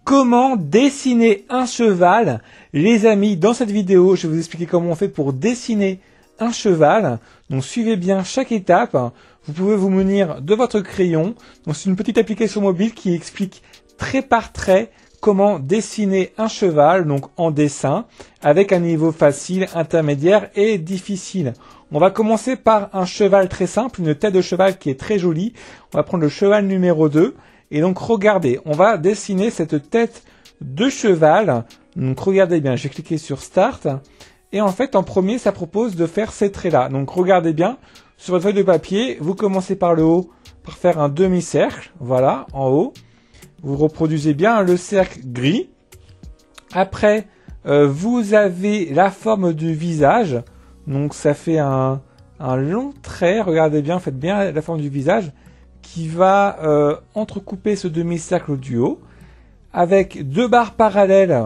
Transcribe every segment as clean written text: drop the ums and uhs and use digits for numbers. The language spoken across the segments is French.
Comment dessiner un cheval? Les amis, dans cette vidéo, je vais vous expliquer comment on fait pour dessiner un cheval. Donc suivez bien chaque étape. Vous pouvez vous munir de votre crayon. Donc c'est une petite application mobile qui explique trait par trait comment dessiner un cheval, donc en dessin, avec un niveau facile, intermédiaire et difficile. On va commencer par un cheval très simple, une tête de cheval qui est très jolie. On va prendre le cheval numéro 2. Et donc regardez, on va dessiner cette tête de cheval. Donc regardez bien, je vais cliquer sur Start. Et en fait, en premier, ça propose de faire ces traits-là. Donc regardez bien, sur votre feuille de papier, vous commencez par le haut, par faire un demi-cercle. Voilà, en haut. Vous reproduisez bien le cercle gris. Après, vous avez la forme du visage. Donc ça fait un long trait. Regardez bien, faites bien la forme du visage, qui va entrecouper ce demi-cercle du haut, avec deux barres parallèles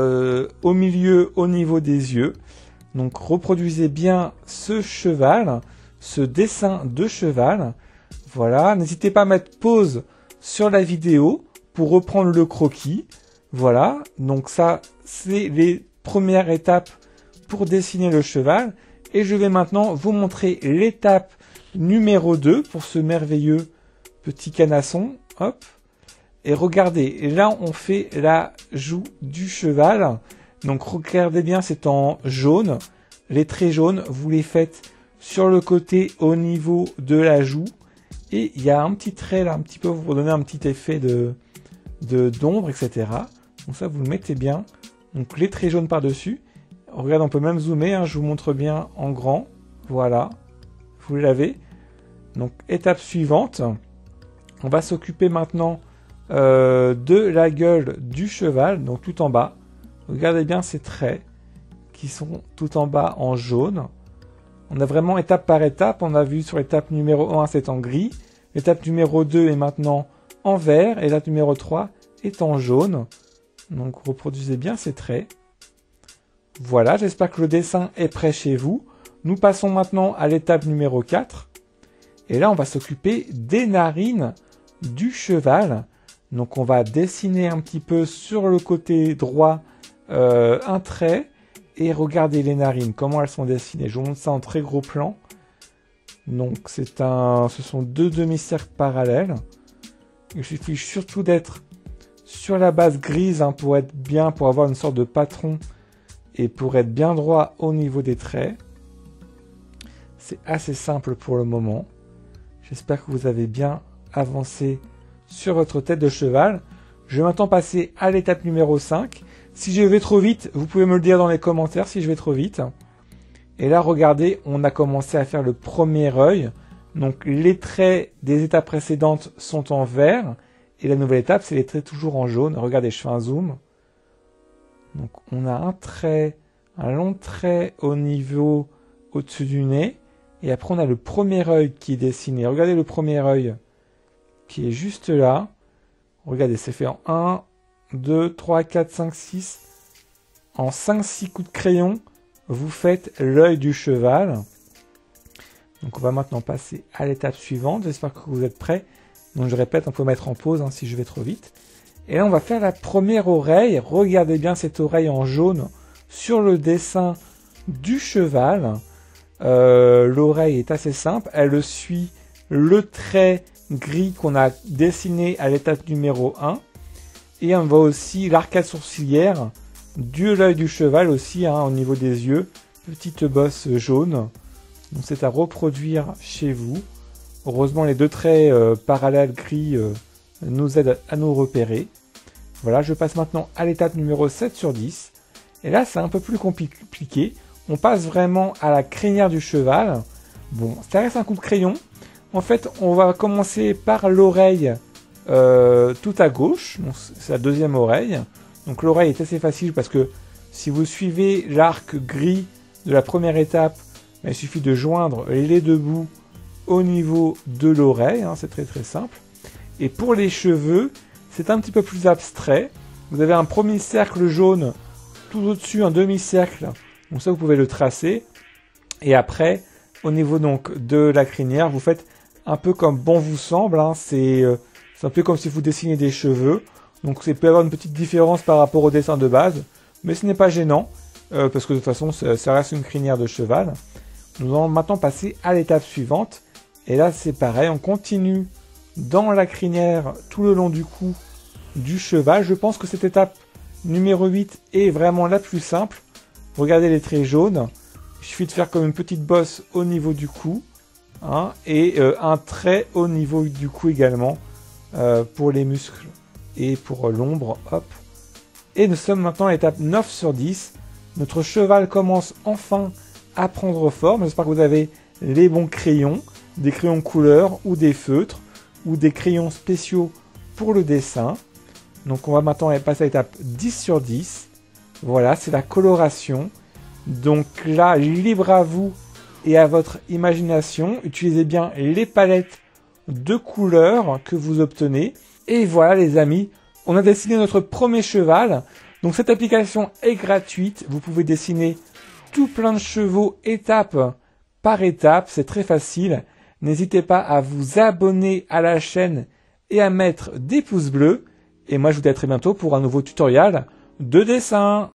au milieu, au niveau des yeux. Donc reproduisez bien ce cheval, ce dessin de cheval. Voilà, n'hésitez pas à mettre pause sur la vidéo pour reprendre le croquis. Voilà, donc ça, c'est les premières étapes pour dessiner le cheval. Et je vais maintenant vous montrer l'étape numéro 2 pour ce merveilleux petit canasson, hop, et regardez, là on fait la joue du cheval, donc regardez bien, c'est en jaune, les traits jaunes, vous les faites sur le côté au niveau de la joue, et il y a un petit trait là, un petit peu pour donner un petit effet d'ombre, etc. Donc ça vous le mettez bien, donc les traits jaunes par-dessus, regarde, on peut même zoomer, hein, je vous montre bien en grand, voilà, vous l'avez. Donc étape suivante, on va s'occuper maintenant de la gueule du cheval, donc tout en bas. Regardez bien ces traits qui sont tout en bas en jaune. On a vraiment étape par étape. On a vu sur l'étape numéro 1, c'est en gris. L'étape numéro 2 est maintenant en vert. Et l'étape numéro 3 est en jaune. Donc reproduisez bien ces traits. Voilà, j'espère que le dessin est prêt chez vous. Nous passons maintenant à l'étape numéro 4. Et là, on va s'occuper des narines du cheval. Donc on va dessiner un petit peu sur le côté droit un trait. Et regardez les narines, comment elles sont dessinées. Je vous montre ça en très gros plan. Donc ce sont deux demi-cercles parallèles. Il suffit surtout d'être sur la base grise, hein, pour être bien, pour avoir une sorte de patron. Et pour être bien droit au niveau des traits. C'est assez simple pour le moment. J'espère que vous avez bien avancé sur votre tête de cheval. Je vais maintenant passer à l'étape numéro 5. Si je vais trop vite, vous pouvez me le dire dans les commentaires si je vais trop vite. Et là, regardez, on a commencé à faire le premier œil. Donc les traits des étapes précédentes sont en vert. Et la nouvelle étape, c'est les traits toujours en jaune. Regardez, je fais un zoom. Donc on a un trait, un long trait au niveau au-dessus du nez. Et après, on a le premier œil qui est dessiné. Regardez le premier œil qui est juste là. Regardez, c'est fait en 1, 2, 3, 4, 5, 6. En 5-6 coups de crayon, vous faites l'œil du cheval. Donc, on va maintenant passer à l'étape suivante. J'espère que vous êtes prêts. Donc, je répète, on peut mettre en pause si je vais trop vite. Et là, on va faire la première oreille. Regardez bien cette oreille en jaune sur le dessin du cheval. L'oreille est assez simple, elle suit le trait gris qu'on a dessiné à l'étape numéro 1 et on voit aussi l'arcade sourcilière de l'œil du cheval aussi, hein, au niveau des yeux, petite bosse jaune. Donc c'est à reproduire chez vous. Heureusement les deux traits parallèles gris nous aident à nous repérer. Voilà, je passe maintenant à l'étape numéro 7 sur 10 et là c'est un peu plus compliqué. On passe vraiment à la crinière du cheval. Bon, ça reste un coup de crayon. En fait, on va commencer par l'oreille tout à gauche. C'est la deuxième oreille. Donc l'oreille est assez facile parce que si vous suivez l'arc gris de la première étape, il suffit de joindre les deux bouts au niveau de l'oreille. Hein, c'est très très simple. Et pour les cheveux, c'est un petit peu plus abstrait. Vous avez un premier cercle jaune tout au-dessus, un demi-cercle. Donc ça, vous pouvez le tracer. Et après, au niveau donc de la crinière, vous faites un peu comme bon vous semble. Hein. C'est un peu comme si vous dessinez des cheveux. Donc il peut y avoir une petite différence par rapport au dessin de base, mais ce n'est pas gênant, parce que de toute façon ça reste une crinière de cheval. Nous allons maintenant passer à l'étape suivante, et là c'est pareil, on continue dans la crinière tout le long du cou du cheval. Je pense que cette étape numéro 8 est vraiment la plus simple. Regardez les traits jaunes, il suffit de faire comme une petite bosse au niveau du cou, hein, et un trait au niveau du cou également, pour les muscles et pour l'ombre, hop. Et nous sommes maintenant à l'étape 9 sur 10. Notre cheval commence enfin à prendre forme. J'espère que vous avez les bons crayons, des crayons couleur ou des feutres, ou des crayons spéciaux pour le dessin. Donc on va maintenant passer à l'étape 10 sur 10. Voilà, c'est la coloration. Donc là, libre à vous et à votre imagination. Utilisez bien les palettes de couleurs que vous obtenez. Et voilà les amis, on a dessiné notre premier cheval. Donc cette application est gratuite. Vous pouvez dessiner tout plein de chevaux étape par étape. C'est très facile. N'hésitez pas à vous abonner à la chaîne et à mettre des pouces bleus. Et moi je vous dis à très bientôt pour un nouveau tutoriel de dessin.